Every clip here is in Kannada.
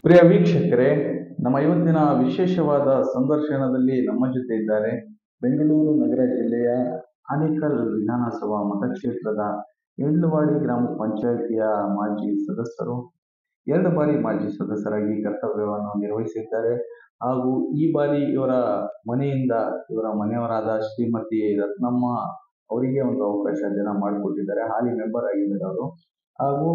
ಪ್ರಿಯ ವೀಕ್ಷಕರೇ, ನಮ್ಮ ಇವತ್ತಿನ ವಿಶೇಷವಾದ ಸಂದರ್ಶನದಲ್ಲಿ ನಮ್ಮ ಜೊತೆ ಇದ್ದಾರೆ ಬೆಂಗಳೂರು ನಗರ ಜಿಲ್ಲೆಯ ಆನೇಕಲ್ ವಿಧಾನಸಭಾ ಮತಕ್ಷೇತ್ರದ ಇಂಡ್ಲವಾಡಿ ಗ್ರಾಮ ಪಂಚಾಯಿತಿಯ ಮಾಜಿ ಸದಸ್ಯರು, 2 ಬಾರಿ ಮಾಜಿ ಸದಸ್ಯರಾಗಿ ಕರ್ತವ್ಯವನ್ನು ನಿರ್ವಹಿಸಿದ್ದಾರೆ. ಹಾಗೂ ಈ ಬಾರಿ ಇವರ ಮನೆಯಿಂದ ಇವರ ಮನೆಯವರಾದ ಶ್ರೀಮತಿ ರತ್ನಮ್ಮ ಅವರಿಗೆ ಒಂದು ಅವಕಾಶ ಜನ ಮಾಡಿಕೊಟ್ಟಿದ್ದಾರೆ. ಹಾಲಿ ಮೆಂಬರ್ ಆಗಿದ್ದಾರೆ ಅವರು. ಹಾಗೂ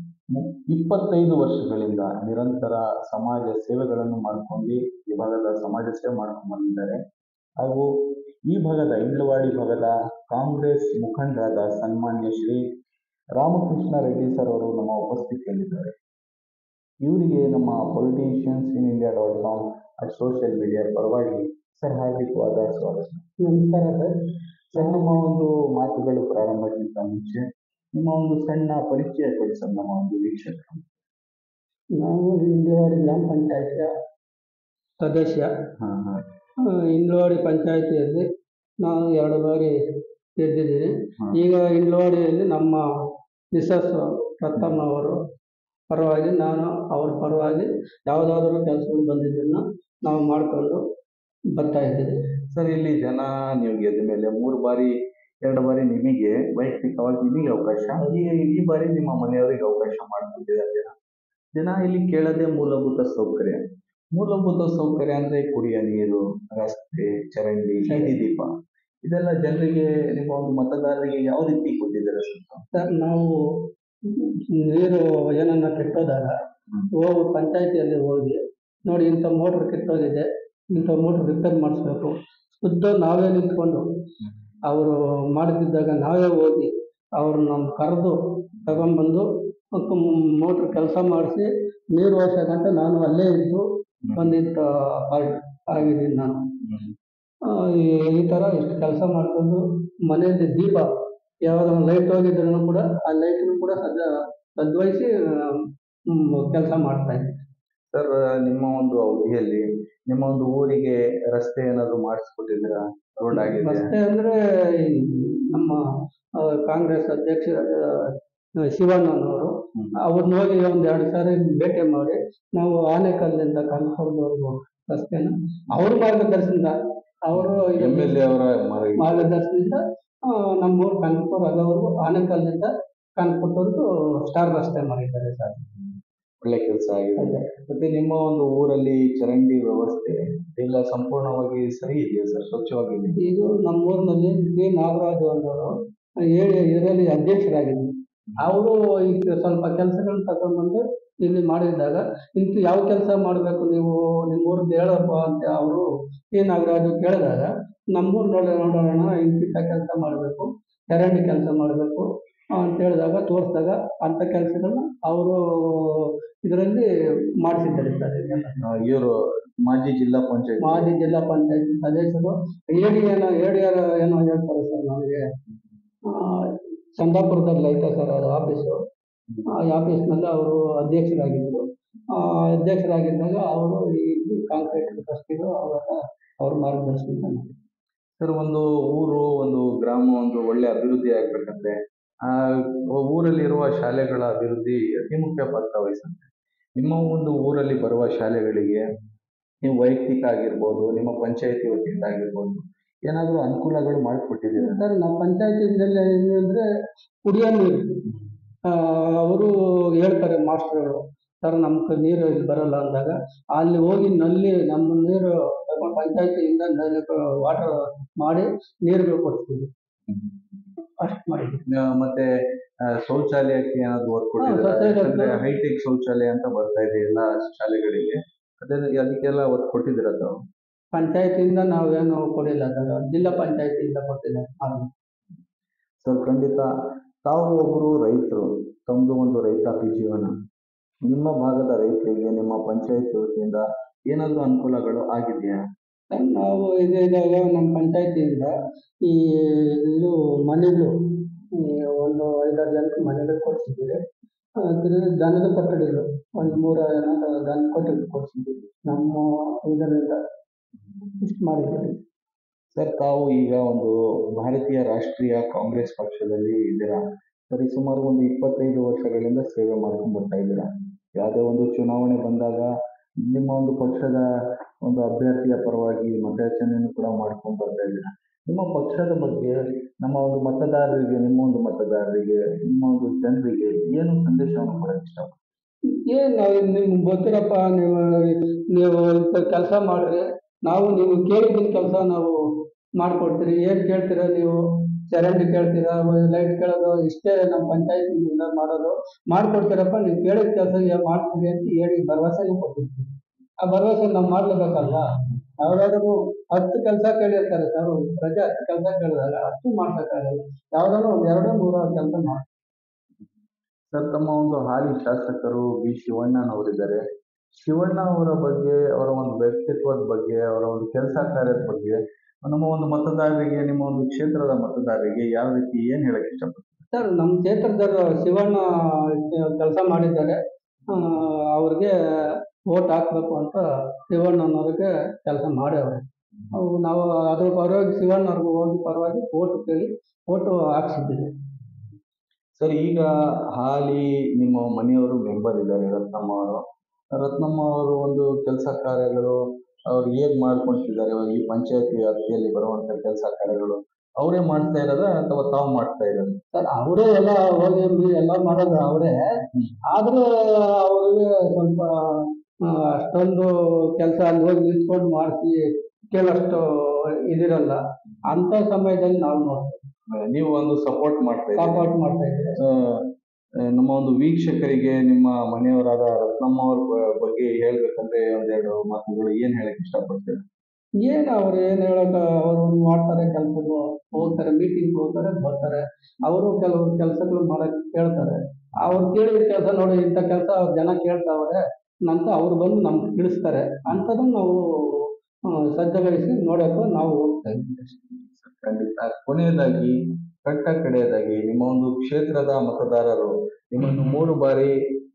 25 ವರ್ಷಗಳಿಂದ ನಿರಂತರ ಸಮಾಜ ಸೇವೆಗಳನ್ನು ಮಾಡಿಕೊಂಡು ಈ ಭಾಗದ ಸಮಾಜ ಸೇವೆ ಮಾಡ್ಕೊಂಡು ಬಂದಿದ್ದಾರೆ. ಹಾಗೂ ಈ ಭಾಗದ ಇಂಡ್ಲವಾಡಿ ಭಾಗದ ಕಾಂಗ್ರೆಸ್ ಮುಖಂಡರಾದ ಸನ್ಮಾನ್ಯ ಶ್ರೀ ರಾಮಕೃಷ್ಣ ರೆಡ್ಡಿ ಸರ್ ಅವರು ನಮ್ಮ ಉಪಸ್ಥಿತಿಯಲ್ಲಿದ್ದಾರೆ. ಇವರಿಗೆ ನಮ್ಮ politiciansinIndia.com ಸೋಷಿಯಲ್ ಮೀಡಿಯಾ ಪರವಾಗಿ ಸರ್ ಹಾರ್ದಿಕವಾದ ಸ್ವಾಗತ. ನಮಸ್ಕಾರ ಸರ್. ಸರ್, ನಮ್ಮ ಒಂದು ಮಾತುಗಳು ಪ್ರಾರಂಭಕ್ಕಿಂತ ಮುಂಚೆ ನಿಮ್ಮ ಒಂದು ಸಣ್ಣ ಪರಿಚಯ ಕೊಡಿ ಸರ್ ನಮ್ಮ ಒಂದು ವೀಕ್ಷಕರು. ನಾವು ಇಂಡ್ಲವಾಡಿ ಗ್ರಾಮ ಪಂಚಾಯತಿಯ ಸದಸ್ಯ. ಇಂಡ್ಲವಾಡಿ ಪಂಚಾಯತಿಯಲ್ಲಿ ನಾನು 2 ಬಾರಿ ಗೆದ್ದಿದ್ದೀನಿ. ಈಗ ಇಂಡ್ಲವಾಡಿಯಲ್ಲಿ ನಮ್ಮ ಮಿಸಸ್ ರತ್ನಮ್ಮ ಅವರು ಪರವಾಗಿ, ನಾನು ಅವ್ರ ಪರವಾಗಿ ಯಾವುದಾದ್ರೂ ಕೆಲಸಗಳು ಬಂದಿದ್ದನ್ನು ನಾವು ಮಾಡಿಕೊಂಡು ಬರ್ತಾ ಇದ್ದೀವಿ. ಸರ್, ಇಲ್ಲಿ ಜನ ನೀವು ಗೆದ್ದ ಮೇಲೆ 2 ಬಾರಿ ನಿಮಗೆ ವೈಯಕ್ತಿಕವಾಗಿ ನಿಮಗೆ ಅವಕಾಶ, ಈ ಬಾರಿ ನಿಮ್ಮ ಮನೆಯವರಿಗೆ ಅವಕಾಶ ಮಾಡಿಕೊಟ್ಟಿದ್ದಾರೆ. ಜನ ಇಲ್ಲಿ ಕೇಳೋದೇ ಮೂಲಭೂತ ಸೌಕರ್ಯ ಅಂದ್ರೆ ಕುಡಿಯ ನೀರು, ರಸ್ತೆ, ಚರಂಡಿ, ಬೀದಿ ದೀಪ, ಇದೆಲ್ಲ ಜನರಿಗೆ ನಿಮ್ಮ ಒಂದು ಮತದಾರರಿಗೆ ಯಾವ ರೀತಿ ಕೊಟ್ಟಿದ್ದಾರೆ ಸರ್? ನಾವು ನೀರು ಏನನ್ನ ಕೆಟ್ಟೋದಾಗ ಹೋಗಿ ಪಂಚಾಯತಿಯಲ್ಲಿ ಹೋಗಿ ನೋಡಿ, ಇಂಥ ಮೋಟ್ರ್ ಕೆಟ್ಟೋಗಿದೆ, ಇಂಥ ಮೋಟ್ರ್ ರಿಪೇರ್ ಮಾಡಿಸ್ಬೇಕು, ಶುದ್ಧ ನಾವೇ ನಿಂತ್ಕೊಂಡು ಅವರು ಮಾಡ್ತಿದ್ದಾಗ ನಾವೇ ಹೋಗಿ ಅವ್ರನ್ನ ಕರೆದು ತಗೊಂಡ್ಬಂದು ಮೋಟ್ರ್ ಕೆಲಸ ಮಾಡಿಸಿ ನೀರು ವರ್ಷ ಗಂಟೆ ನಾನು ಅಲ್ಲೇ ಇದ್ದು ಬಂದಿದ್ದ ಆಗಿದ್ದೀನಿ ನಾನು. ಈ ಥರ ಇಷ್ಟು ಕೆಲಸ ಮಾಡಿಕೊಂಡು ಮನೆಯಲ್ಲಿ ದೀಪ ಯಾವುದೋ ಲೈಟ್ ಹೋಗಿದ್ರೂ ಕೂಡ ಆ ಲೈಟ್ನು ಕೂಡ ಸದ್ವಹಿಸಿ ಕೆಲಸ ಮಾಡ್ತಾ ಇದ್ದೀನಿ. ಸರ್, ನಿಮ್ಮ ಒಂದು ಅವಧಿಯಲ್ಲಿ ನಿಮ್ಮ ಒಂದು ಊರಿಗೆ ರಸ್ತೆ ಏನಾದ್ರು ಮಾಡಿಸ್ಕೊಟ್ಟಿದ್ದೀರಾ? ರೋಡ್ ಆಗಿದೆ? ರಸ್ತೆ ಅಂದರೆ ನಮ್ಮ ಕಾಂಗ್ರೆಸ್ ಅಧ್ಯಕ್ಷ ಶಿವಣ್ಣನವರು ಅವ್ರನ್ನ ಹೋಗಿ 1-2 ಸಾರಿ ಭೇಟಿ ಮಾಡಿ ನಾವು ಆನೇಕಲ್ಲಿಂದ ಕನಕಪುರದವರೆಗೂ ರಸ್ತೆನ ಅವ್ರ ಮಾರ್ಗದರ್ಶನದಿಂದ, ಅವರು MLA ಅವರ ಮಾರ್ಗದರ್ಶನದಿಂದ ನಮ್ಮೂರು ಕನಕಪುರ ಆಗೋವರೆಗೂ ಆನೇಕಲ್ಲಿಂದ ಕನಕಪುರದವರೆಗೂ ಸ್ಟಾರ್ ರಸ್ತೆ ಮಾಡಿದ್ದಾರೆ ಸರ್. ಒಳ್ಳೆ ಕೆಲಸ ಆಗಿದೆ. ಮತ್ತೆ ನಿಮ್ಮ ಒಂದು ಊರಲ್ಲಿ ಚರಂಡಿ ವ್ಯವಸ್ಥೆ ಎಲ್ಲ ಸಂಪೂರ್ಣವಾಗಿ ಸರಿ ಇದೆಯಾ ಸರ್? ಸ್ವಚ್ಛವಾಗಿದೆ? ಇದು ನಮ್ಮೂರಿನಲ್ಲಿ ಶ್ರೀ ನಾಗರಾಜು ಅನ್ನೋರು ಇದರಲ್ಲಿ ಅಧ್ಯಕ್ಷರಾಗಿದ್ದರು. ಅವರು ಈಗ ಸ್ವಲ್ಪ ಕೆಲಸಗಳನ್ನ ತಗೊಂಡ್ಬಂದು ಇಲ್ಲಿ ಮಾಡಿದಾಗ, ಇಂಥ ಯಾವ ಕೆಲಸ ಮಾಡಬೇಕು ನೀವು ನಿಮ್ಮೂರಿಗೆ ಹೇಳಪ್ಪ ಅಂತ ಅವರು ಶ್ರೀ ನಾಗರಾಜು ಕೇಳಿದಾಗ, ನಮ್ಮೂರು ನೋಡೋಣ ಇಂಥ ಕೆಲಸ ಮಾಡಬೇಕು, ಚರಂಡಿ ಕೆಲಸ ಮಾಡಬೇಕು ಅಂತ ಹೇಳಿದಾಗ, ತೋರಿಸಿದಾಗ ಅಂಥ ಕೆಲಸಗಳನ್ನ ಅವರು ಇದರಲ್ಲಿ ಮಾಡಿಸಿದ್ದಾರೆ ಸರ್. ಇವರು ಮಾಜಿ ಜಿಲ್ಲಾ ಪಂಚಾಯತ್ ಸದಸ್ಯರು ಏನೋ ಹೇಳ್ತಾರೆ ಸರ್ ನಮಗೆ. ಚಂದಾಪುರದಲ್ಲಿ ಐತೆ ಸರ್ ಅದು ಆಫೀಸು. ಆ ಆಫೀಸ್ನಲ್ಲಿ ಅವರು ಅಧ್ಯಕ್ಷರಾಗಿದ್ದರು. ಅಧ್ಯಕ್ಷರಾಗಿದ್ದಾಗ ಅವರು ಈ ಕಾಂಕ್ರೀಟ್ ಟ್ರಸ್ಟಿಗೂ ಅವೆಲ್ಲ ಅವ್ರ ಮಾರ್ಗದರ್ಶನ. ಸರ್, ಒಂದು ಊರು, ಒಂದು ಗ್ರಾಮ ಒಂದು ಒಳ್ಳೆ ಅಭಿವೃದ್ಧಿ ಆಗ್ಬೇಕಂದ್ರೆ ಆ ಊರಲ್ಲಿರುವ ಶಾಲೆಗಳ ಅಭಿವೃದ್ಧಿ ಅತಿ ಮುಖ್ಯ ಪಾತ್ರ ವಹಿಸುತ್ತೆ. ನಿಮ್ಮ ಒಂದು ಊರಲ್ಲಿ ಬರುವ ಶಾಲೆಗಳಿಗೆ ನೀವು ವೈಯಕ್ತಿಕ ಆಗಿರ್ಬೋದು, ನಿಮ್ಮ ಪಂಚಾಯತಿ ವತಿಯಿಂದ ಆಗಿರ್ಬೋದು, ಏನಾದರೂ ಅನುಕೂಲಗಳು ಮಾಡಿಕೊಟ್ಟಿದ್ದೀರಾ ಸರ್? ನಮ್ಮ ಪಂಚಾಯತಿನಲ್ಲಿ ಏನಂದರೆ ಕುಡಿಯೋ ನೀರು ಅವರು ಹೇಳ್ತಾರೆ ಮಾಸ್ಟರ್ಗಳು, ಸರ್ ನಮ್ಮ ನೀರು ಇಲ್ಲಿ ಬರೋಲ್ಲ ಅಂದಾಗ ಅಲ್ಲಿ ಹೋಗಿ ನಲ್ಲಿ ನಮ್ಮ ನೀರು ಪಂಚಾಯತಿಯಿಂದ ವಾಟರ್ ಮಾಡಿ ನೀರುಗಳು ಕೊಡ್ತೀವಿ. ಅಷ್ಟು ಮಾಡಿದ್ವಿ. ಮತ್ತೆ ಶೌಚಾಲಯಕ್ಕೆ ಏನಾದ್ರು ವರ್ಕ್ ಕೊಟ್ಟಿದ್ದಾರೆ? ಹೈಟೆಕ್ ಶೌಚಾಲಯ ಅಂತ ಬರ್ತಾ ಇದೆ ಎಲ್ಲ ಶಾಲೆಗಳಿಗೆ, ಅದಕ್ಕೆಲ್ಲ ಒತ್ತು ಕೊಟ್ಟಿದ್ದೀರಾ ತಾವು? ಪಂಚಾಯತಿಯಿಂದ ನಾವೇನು ಕೊಡಿಲ್ಲ ಸರ್, ಜಿಲ್ಲಾ ಪಂಚಾಯತಿಯಿಂದ ಕೊಟ್ಟಿದ್ದಾರೆ. ಸರ್, ಖಂಡಿತ ತಾವು ಒಬ್ಬರು ರೈತರು, ತಮ್ಮದು ಒಂದು ರೈತಾಪಿ ಜೀವನ. ನಿಮ್ಮ ಭಾಗದ ರೈತರಿಗೆ ನಿಮ್ಮ ಪಂಚಾಯತಿ ವತಿಯಿಂದ ಏನಾದರೂ ಅನುಕೂಲಗಳು ಆಗಿದೆಯಾ? ನಾವು ಇದಾಗ ನಮ್ಮ ಪಂಚಾಯತಿಯಿಂದ ಇದು ಮನೆಗಳು ಒಂದು 5-6 ಜನಕ್ಕೆ ಮನೆಗಳು ಕೊಡಿಸಿದ್ದೀವಿ. ದನದ ಕೊಠಡಿಗಳು ಒಂದು 3 ದನ ಕೊಠಡಿ ಕೊಡಿಸಿದ್ದೀವಿ ನಮ್ಮ ಇದರಿಂದ. ಇಷ್ಟು ಮಾಡಿದ್ದೀವಿ ಸರ್. ತಾವು ಈಗ ಒಂದು ಭಾರತೀಯ ರಾಷ್ಟ್ರೀಯ ಕಾಂಗ್ರೆಸ್ ಪಕ್ಷದಲ್ಲಿ ಇದ್ದೀರಾ. ಸರಿ, ಸುಮಾರು ಒಂದು 25 ವರ್ಷಗಳಿಂದ ಸೇವೆ ಮಾಡ್ಕೊಂಡು ಬರ್ತಾ ಇದ್ದೀರಾ. ಯಾವುದೇ ಒಂದು ಚುನಾವಣೆ ಬಂದಾಗ ನಿಮ್ಮ ಒಂದು ಪಕ್ಷದ ಒಂದು ಅಭ್ಯರ್ಥಿಯ ಪರವಾಗಿ ಮತಯಾಚನೆಯನ್ನು ಕೂಡ ಮಾಡ್ಕೊಂಡು ಬರ್ತಾ ಇದ್ದೀರಾ. ನಿಮ್ಮ ಪಕ್ಷದ ಬಗ್ಗೆ ನಮ್ಮ ಒಂದು ಮತದಾರರಿಗೆ, ನಿಮ್ಮ ಒಂದು ಮತದಾರರಿಗೆ, ನಿಮ್ಮ ಒಂದು ಜನರಿಗೆ ಏನು ಸಂದೇಶವನ್ನು ಕೊಡಕ್ಕೆ ಇಷ್ಟಪಡ್ತೀರಾ? ಏನ್ ನಾವು ನಿಮ್ಗೆ ಗೊತ್ತಿರಪ್ಪ, ನೀವು ಇಂಥ ಕೆಲಸ ಮಾಡ್ರಿ, ನಾವು ನೀವು ಕೇಳಿದ ಕೆಲಸ ನಾವು ಮಾಡ್ಕೊಡ್ತೀರಿ. ಏನ್ ಕೇಳ್ತೀರಾ ನೀವು? ಚರಂಡಿ ಕೇಳ್ತೀರಾ, ಲೈಟ್ ಕೇಳೋದು, ಇಷ್ಟೇ ನಮ್ಮ ಪಂಚಾಯತಿಯಿಂದ ಮಾಡೋದು. ಮಾಡ್ಕೊಡ್ತೀರಪ್ಪ, ನೀವು ಕೇಳಿದ ಕೆಲಸ ಮಾಡ್ತೀವಿ ಅಂತ ಹೇಳಿ ಭರವಸೆನೂ ಕೊಟ್ಟಿರ್ತೀವಿ. ಆ ಭರವಸೆ ನಾವು ಮಾಡ್ಲೇಬೇಕಲ್ವಾ? ಯಾವ್ದಾದ್ರು 10 ಕೆಲಸ ಕೇಳಿರ್ತಾರೆ ಸರ್, ಪ್ರಜೆ 10 ಕೆಲಸ ಕೇಳಿದಾಗ 10 ಮಾಡ್ಸಕ್ಕಾಗಲ್ಲ. ಯಾವ್ದಾದ್ರು ಒಂದ್ 2-3 ಕೆಲಸ ಮಾಡಿ. ಸರ್, ತಮ್ಮ ಒಂದು ಹಾಲಿ ಶಾಸಕರು ವಿ ಶಿವಣ್ಣನವರಿದ್ದಾರೆ. ಶಿವಣ್ಣ ಅವರ ಬಗ್ಗೆ, ಅವರ ಒಂದು ವ್ಯಕ್ತಿತ್ವದ ಬಗ್ಗೆ, ಅವರ ಒಂದು ಕೆಲಸ ಕಾರ್ಯದ ಬಗ್ಗೆ ನಮ್ಮ ಒಂದು ಮತದಾರರಿಗೆ, ನಿಮ್ಮ ಒಂದು ಕ್ಷೇತ್ರದ ಮತದಾರರಿಗೆ ಯಾವ ರೀತಿ ಏನ್ ಹೇಳಕ್ ಇಷ್ಟಪಡ್ತೀರಾ? ಸರ್, ನಮ್ಮ ಕ್ಷೇತ್ರದವರು ಶಿವಣ್ಣ ಕೆಲಸ ಮಾಡಿದ್ದಾರೆ. ಅವ್ರಿಗೆ ವೋಟ್ ಹಾಕ್ಬೇಕು ಅಂತ ಶಿವಣ್ಣನವ್ರಿಗೆ ಕೆಲಸ ಮಾಡ್ಯವ್ರೆ. ನಾವು ಅದ್ರ ಪರವಾಗಿ ಶಿವಣ್ಣವ್ರಿಗೆ ಹೋಗಿ ಪರವಾಗಿ ವೋಟ್ ಕೇಳಿ ವೋಟು ಹಾಕ್ಸಿದ್ದೀವಿ. ಸರ್, ಈಗ ಹಾಲಿ ನಿಮ್ಮ ಮನೆಯವರು ಮೆಂಬರ್ ಇದ್ದಾರೆ, ರತ್ನಮ್ಮ ಅವರು. ರತ್ನಮ್ಮ ಅವರು ಒಂದು ಕೆಲಸ ಕಾರ್ಯಗಳು ಅವ್ರು ಹೇಗ್ ಮಾಡ್ಕೊಳ್ತಿದ್ದಾರೆ ಈ ಪಂಚಾಯತಿ ವ್ಯಾಪ್ತಿಯಲ್ಲಿ ಬರುವಂತ ಕೆಲಸ ಕಾರ್ಯಗಳು ಅವರೇ ಮಾಡ್ತಾ ಇರೋದ ಅಥವಾ ತಾವು ಮಾಡ್ತಾ ಇರೋದು? ಸರ್, ಅವರೇ ಎಲ್ಲ ಹೋಗಿ ಎಲ್ಲ ಮಾಡೋದು ಅವರೇ. ಆದ್ರೂ ಅವ್ರಿಗೆ ಸ್ವಲ್ಪ ಅಷ್ಟೊಂದು ಕೆಲಸ ಅಲ್ಲಿ ಹೋಗಿ ನಿಂತ್ಕೊಂಡು ಮಾಡಿಸಿ ಕೇಳೋಷ್ಟು ಇದಿರಲ್ಲ. ಅಂತ ಸಮಯದಲ್ಲಿ ನಾವು ನೋಡ್ತೀವಿ, ನೀವು ಒಂದು ಸಪೋರ್ಟ್ ಮಾಡ್ತಾ ಇದ್ದೀರಿ. ಸಪೋರ್ಟ್ ಮಾಡ್ತಾ ಇದ್ದೀವಿ. ನಮ್ಮ ಒಂದು ವೀಕ್ಷಕರಿಗೆ ನಿಮ್ಮ ಮನೆಯವರಾದ ರತ್ನಮ್ಮ ಅವ್ರ ಬಗ್ಗೆ ಹೇಳ್ಬೇಕಂದ್ರೆ ಒಂದೆರಡು ಮಾತುಗಳು ಏನ್ ಹೇಳಕ್ ಇಷ್ಟಪಡ್ತೀರಾ? ಅವ್ರು ಏನ್ ಹೇಳಕ, ಅವ್ರು ಮಾಡ್ತಾರೆ, ಕೆಲ್ಸಗಳು ಹೋಗ್ತಾರೆ, ಮೀಟಿಂಗ್ ಹೋಗ್ತಾರೆ, ಬರ್ತಾರೆ. ಅವರು ಕೆಲವರು ಕೆಲಸಗಳು ಮಾಡಕ್ ಕೇಳ್ತಾರೆ. ಅವ್ರು ಕೇಳಿದ ಕೆಲಸ ನೋಡಿ, ಇಂಥ ಕೆಲಸ ಜನ ಕೇಳ್ತಾವ್ರೆ ಅಂತ ಅವ್ರು ಬಂದು ನಮ್ಗೆ ತಿಳಿಸ್ತಾರೆ. ಅಂಥದನ್ನ ನಾವು ಸಜ್ಜಗೊಳಿಸಿ ನೋಡೋಕೆ ನಾವು ಹೋಗ್ತಾ ಇದ್ದೀವಿ. ಖಂಡಿತ. ಕೊನೆಯದಾಗಿ, ಕಡೆಯದಾಗಿ, ನಿಮ್ಮ ಒಂದು ಕ್ಷೇತ್ರದ ಮತದಾರರು ನಿಮ್ಮನ್ನು 3 ಬಾರಿ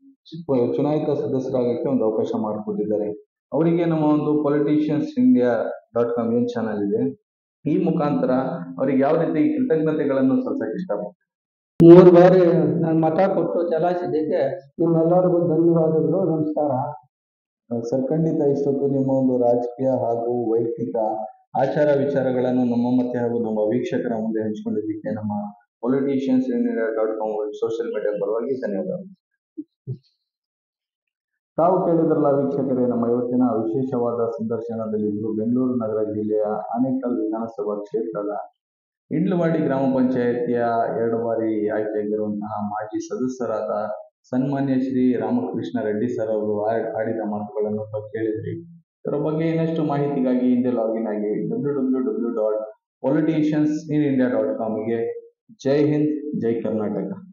ಚುನಾಯಿತ ಸದಸ್ಯರಾಗಕ್ಕೆ ಒಂದು ಅವಕಾಶ ಮಾಡಿಕೊಟ್ಟಿದ್ದಾರೆ. ಅವರಿಗೆ ನಮ್ಮ ಒಂದು politiciansindia.com ಏನ್ ಚಾನಲ್ ಇದೆ, ಈ ಮುಖಾಂತರ ಅವ್ರಿಗೆ ಯಾವ ರೀತಿ ಕೃತಜ್ಞತೆಗಳನ್ನು ಸಲ್ಲಿಸಕ್ಕೆ ಇಷ್ಟಪಡ್ತೀನಿ? 3 ಬಾರಿ ನಾನು ಮತ ಕೊಟ್ಟು ಚಲಾಯಿಸಿದ್ದಕ್ಕೆ ನಿಮ್ಮೆಲ್ಲರಿಗೂ ಧನ್ಯವಾದಗಳು, ನಮಸ್ಕಾರ. ಸರ್, ಖಂಡಿತ ಇಷ್ಟೊತ್ತು ನಿಮ್ಮ ಒಂದು ರಾಜಕೀಯ ಹಾಗೂ ವೈಯಕ್ತಿಕ ಆಚಾರ ವಿಚಾರಗಳನ್ನು ನಮ್ಮ ಮತ್ತೆ ಹಾಗೂ ನಮ್ಮ ವೀಕ್ಷಕರ ಮುಂದೆ ಹಂಚಿಕೊಂಡಿದ್ದಕ್ಕೆ ನಮ್ಮ politiciansindia.com ಸೋಷಿಯಲ್ ಮೀಡಿಯಾ ಪರವಾಗಿ ಧನ್ಯವಾದಗಳು. ತಾವು ಕೇಳಿದ್ರಲ್ಲ ವೀಕ್ಷಕರೇ, ನಮ್ಮ ಇವತ್ತಿನ ವಿಶೇಷವಾದ ಸಂದರ್ಶನದಲ್ಲಿದ್ದು ಬೆಂಗಳೂರು ನಗರ ಜಿಲ್ಲೆಯ ಆನೇಕಲ್ ವಿಧಾನಸಭಾ ಕ್ಷೇತ್ರದ ಇಂಡ್ಲವಾಡಿ ಗ್ರಾಮ ಪಂಚಾಯಿತಿಯ 2 ಬಾರಿ ಆಯ್ಕೆಯಾಗಿರುವಂತಹ ಮಾಜಿ ಸದಸ್ಯರಾದ ಸನ್ಮಾನ್ಯ ಶ್ರೀ ರಾಮಕೃಷ್ಣ ರೆಡ್ಡಿ ಸರ್ ಅವರು ಆಡಿದ ಮಾತುಗಳನ್ನು ತಾವು ಕೇಳಿದ್ರಿ. ಇದರ ಬಗ್ಗೆ ಇನ್ನಷ್ಟು ಮಾಹಿತಿಗಾಗಿ ಹಿಂದೆ ಲಾಗಿನ್ ಆಗಿ www.politiciansindia.com ಗೆ. ಜೈ ಹಿಂದ್, ಜೈ ಕರ್ನಾಟಕ.